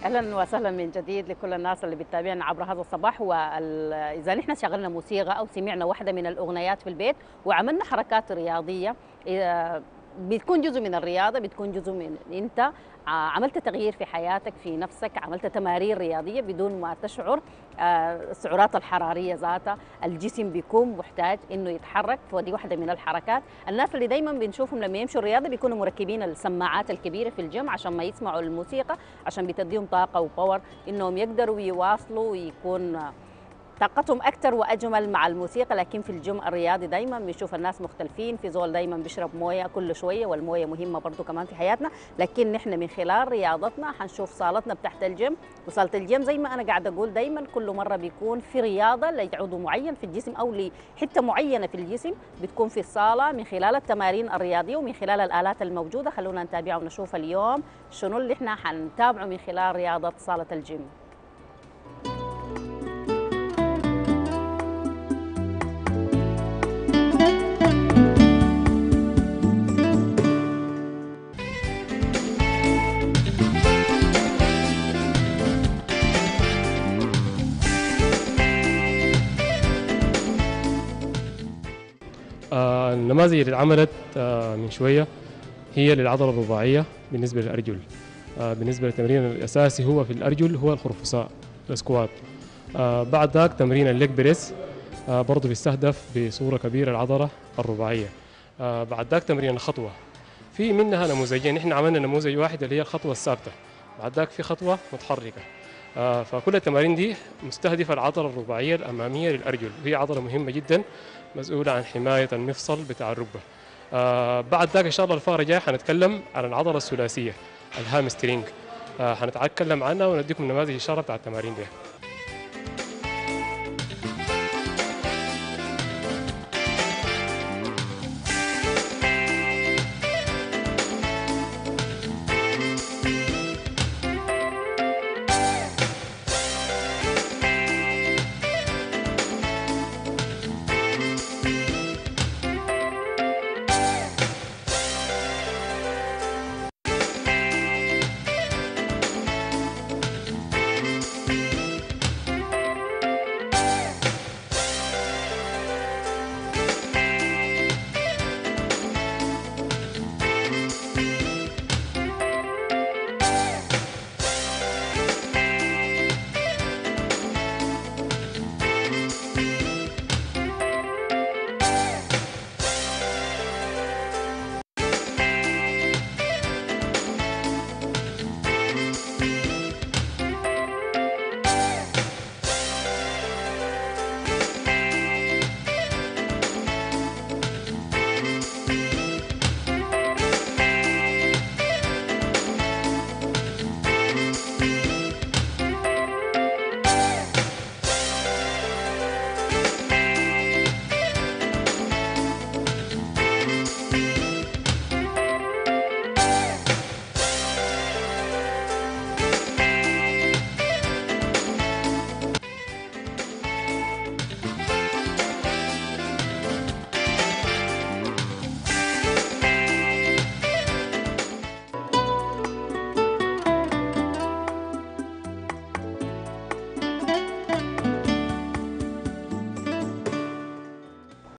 اهلا وسهلا من جديد لكل الناس اللي بتتابعنا عبر هذا الصباح. واذا نحن شغلنا موسيقى او سمعنا واحده من الاغنيات في البيت وعملنا حركات رياضيه، بتكون جزء من الرياضه، بتكون جزء من انت عملت تغيير في حياتك، في نفسك، عملت تمارين رياضيه بدون ما تشعر. السعرات الحراريه ذاتها، الجسم بيكون محتاج انه يتحرك، فدي واحده من الحركات. الناس اللي دايما بنشوفهم لما يمشوا الرياضه بيكونوا مركبين السماعات الكبيره في الجيم عشان ما يسمعوا الموسيقى، عشان بتديهم طاقه وباور انهم يقدروا يواصلوا ويكون طاقتهم اكثر واجمل مع الموسيقى. لكن في الجيم الرياضي دايما بنشوف الناس مختلفين، في زول دايما بيشرب مويه كل شويه، والمويه مهمه برضو كمان في حياتنا. لكن نحن من خلال رياضتنا حنشوف صالتنا بتاعت الجيم، وصاله الجيم زي ما انا قاعده اقول دايما كل مره بيكون في رياضه لعضو معين في الجسم او لحته معينه في الجسم بتكون في الصاله من خلال التمارين الرياضيه ومن خلال الالات الموجوده. خلونا نتابع ونشوف اليوم شنو اللي احنا حنتابعه من خلال رياضه صاله الجيم. النماذج اللي اتعملت من شوية هي للعضلة الرباعية بالنسبة للأرجل. بالنسبة للتمرين الأساسي هو في الأرجل هو الخرفساء السكوات. بعد ذاك تمرين الليج بريس برضه بيستهدف بصورة كبيرة العضلة الرباعية. بعد ذاك تمرين الخطوة، في منها نموذجين، احنا عملنا نموذج واحد اللي هي الخطوة الثابتة، بعد ذاك في خطوة متحركة. فكل التمارين دي مستهدفة العضلة الرباعية الأمامية للأرجل، وهي عضلة مهمة جدا مسؤولة عن حماية المفصل بتاع الركبة. بعد ذاك إن شاء الله الفقرة الجاية حنتكلم عن العضلة الثلاثية الهامسترينج، حنتكلم عنها ونديكم نماذج إشارة بتاع التمارين دي.